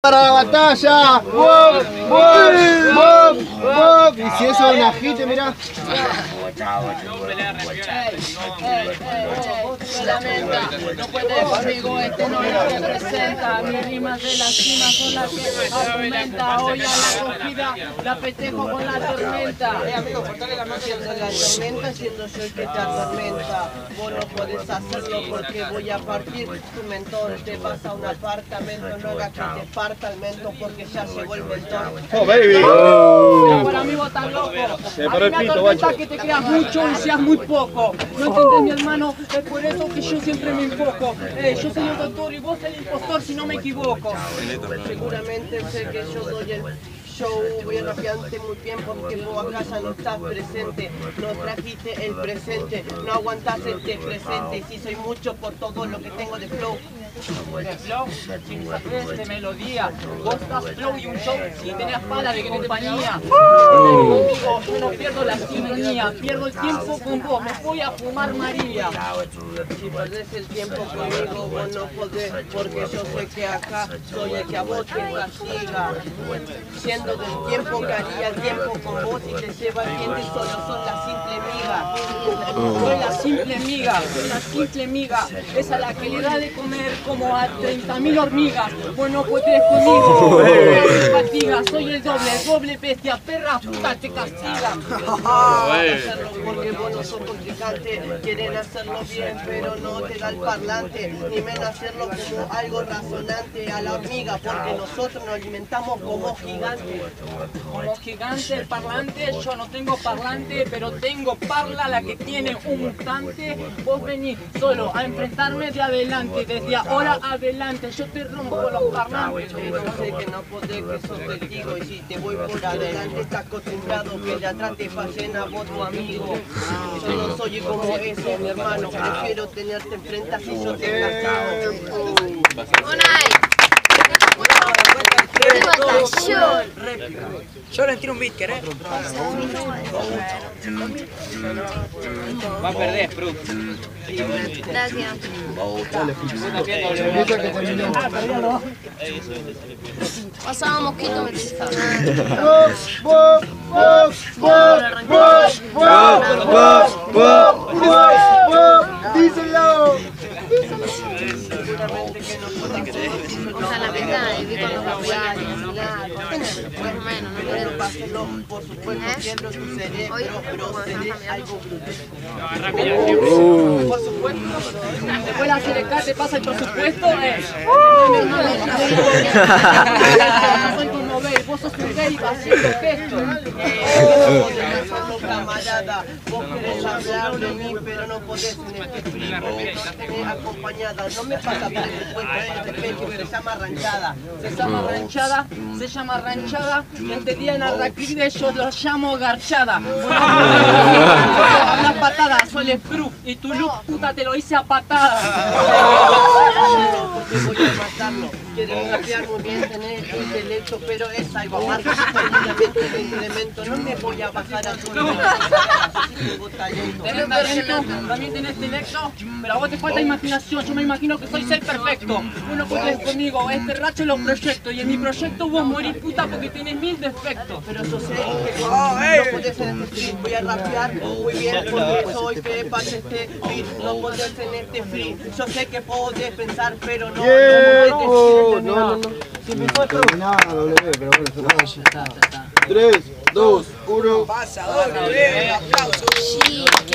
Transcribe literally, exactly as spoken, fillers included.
para la batalla. ¡Wop! ¡Wop! ¡Wop! ¡Wop! Y si eso es un agite, mirá. No puede conmigo, este no lo representa. Mis rimas de la cima son las que argumenta. Hoy a la acogida la festejo con la tormenta. Eh, amigo, cortale la mano de la tormenta, siendo yo el que te atormenta. Vos no podés hacerlo porque voy a partir tu mentón. Te vas a un apartamento, no hagas que te parta el mento porque ya llegó el mentón. ¡Oh, baby! Oh. Para mí vos estás loco. A mí me atormenta que te creas mucho y seas muy poco. No entiendes, mi hermano, es por eso que yo siempre me enfoco. Eh, yo soy el doctor y vos el impostor, si no me equivoco. Seguramente sé que yo doy el show, voy a rapearte muy bien porque vos acá ya no estás presente. No trajiste el presente, no aguantás este presente. Y si soy mucho por todo lo que tengo de flow. De flow, sin saber de melodía. Vos estás flow y un show si tenés pala de compañía. Conmigo yo no pierdo la sintonía, pierdo el tiempo con vos, me voy a fumar María. Si perdés el tiempo conmigo, vos no podés, porque yo sé que acá soy el que a vos te castiga. Siendo del tiempo que haría el tiempo con vos y te lleva el diente, solo son la simple miga. Soy la simple miga, soy la simple miga, esa es la que le da de comer como a treinta mil hormigas. Vos no podés conmigo, me fatiga, soy el doble, doble bestia, perra puta te castiga. Hacerlo porque vos no sos complicante, quieren hacerlo bien pero no te da el parlante, ni menos hacerlo como algo razonante a la hormiga, porque nosotros nos alimentamos como gigantes. Como gigante el parlante, yo no tengo parlante, pero tengo parla la que tiene un mutante. Vos venís solo a enfrentarme de adelante, desde ahora adelante, yo te rompo los parlantes. Yo sé que no podés, que sos testigo, y si te voy por adelante estás acostumbrado que de atrás te fallen a vos tu amigo. Yo no soy como eso, mi hermano, prefiero tenerte enfrente así yo te casado. Yo le tiro un beat, ¿querés? Va a perder, Spru. Gracias. Pasaba mosquito, me pensaba. ¡Díselo! Ojalá que tal, vi con los labiales, más o menos, no quiero Hacerlo, por supuesto, quiebro tu cerebro, pero seré algo Por supuesto, después la C L K te pasa el presupuesto, eh. Soy como veis, vos sos un gay haciendo gestos. Camarada, vos querés hablar de mí, pero no podés en este frío, no tenés acompañada, no me pasa presupuesto, este pecho se llama ranchada. Se llama ranchada, se llama ranchada, y este día en Arraquide yo lo llamo garchada. Una patada, soy el Spru, y tu look puta te lo hice a patada. Porque voy a matarlo, quieren rapear muy bien, tener intelecto, pero es algo más, seguramente de incremento, no me voy a bajar a tu nivel, tengo talento. Tenés talento, también tenés intelecto, pero a vos te falta imaginación, yo me imagino que soy ser perfecto. Uno puede conmigo, este racho los proyectos, y en mi proyecto vos morís puta porque tenés mil defectos. Pero yo sé que no podés en este free, voy a rapear muy bien porque soy que pasa este beat, no podés en este free. Yo sé que podés pensar, pero no, Yeah. no Oh, podés no, decir no, no. Si me falta nada, W, pero bueno, eso no. tres, dos, uno. Pasa, doble, aplausos. Sí.